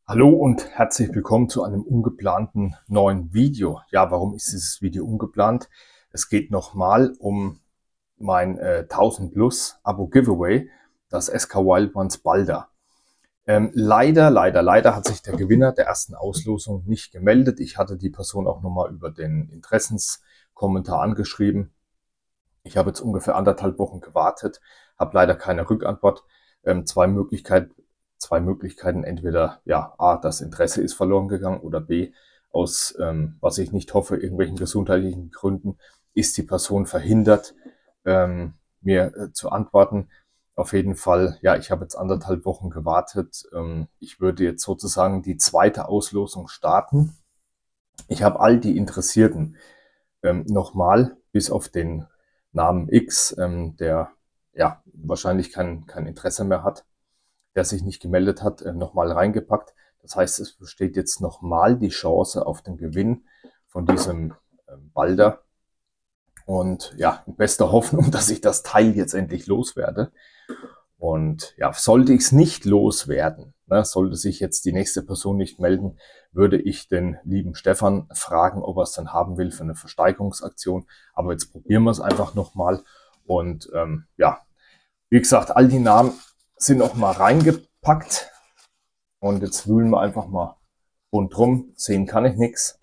Hallo und herzlich willkommen zu einem ungeplanten neuen Video. Ja, warum ist dieses Video ungeplant? Es geht nochmal um mein 1000 Plus Abo Giveaway, das SK Wild Ones Balder. Leider hat sich der Gewinner der ersten Auslosung nicht gemeldet. Ich hatte die Person auch nochmal über den Interessenskommentar angeschrieben. Ich habe jetzt ungefähr 1,5 Wochen gewartet, habe leider keine Rückantwort. Zwei Möglichkeiten, entweder ja, A, das Interesse ist verloren gegangen oder B, aus, was ich nicht hoffe, irgendwelchen gesundheitlichen Gründen, ist die Person verhindert, mir zu antworten. Auf jeden Fall, ja, ich habe jetzt 1,5 Wochen gewartet. Ich würde jetzt sozusagen die zweite Auslosung starten. Ich habe all die Interessierten nochmal, bis auf den Namen X, der ja wahrscheinlich kein Interesse mehr hat, der sich nicht gemeldet hat, nochmal reingepackt. Das heißt, es besteht jetzt nochmal die Chance auf den Gewinn von diesem Balder. Und ja, in bester Hoffnung, dass ich das Teil jetzt endlich loswerde. Und ja, sollte ich es nicht loswerden, ne, sollte sich jetzt die nächste Person nicht melden, würde ich den lieben Stefan fragen, ob er es dann haben will für eine Versteigerungsaktion. Aber jetzt probieren wir es einfach nochmal. Und ja, wie gesagt, all die Namen sind noch mal reingepackt. Und jetzt wühlen wir einfach mal rundherum. Sehen kann ich nichts.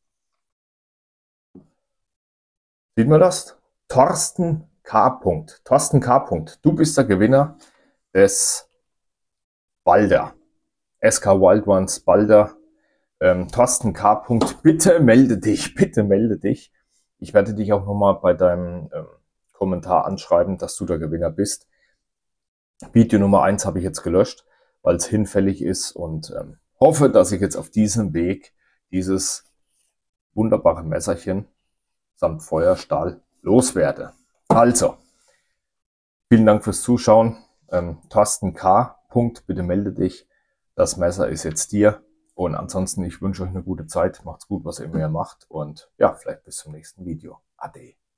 Sieht man das? Thorsten K. Thorsten K. Du bist der Gewinner des Balder. SK Wild Ones Balder. Thorsten K. Bitte melde dich, bitte melde dich. Ich werde dich auch nochmal bei deinem Kommentar anschreiben, dass du der Gewinner bist. Video Nummer 1 habe ich jetzt gelöscht, weil es hinfällig ist und hoffe, dass ich jetzt auf diesem Weg dieses wunderbare Messerchen samt Feuerstahl loswerde. Also, vielen Dank fürs Zuschauen. Thorsten K. Bitte melde dich. Das Messer ist jetzt dir. Und ansonsten, ich wünsche euch eine gute Zeit. Macht's gut, was ihr immer macht. Und ja, vielleicht bis zum nächsten Video. Ade.